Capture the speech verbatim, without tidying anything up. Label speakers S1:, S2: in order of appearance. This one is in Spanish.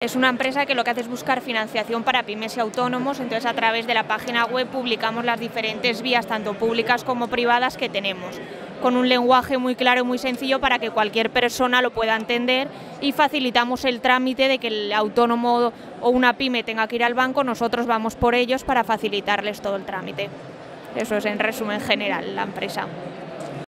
S1: Es una empresa que lo que hace es buscar financiación para pymes y autónomos, entonces a través de la página web publicamos las diferentes vías, tanto públicas como privadas, que tenemos, con un lenguaje muy claro y muy sencillo para que cualquier persona lo pueda entender, y facilitamos el trámite de que el autónomo o una pyme tenga que ir al banco, nosotros vamos por ellos para facilitarles todo el trámite. Eso es en resumen general la empresa.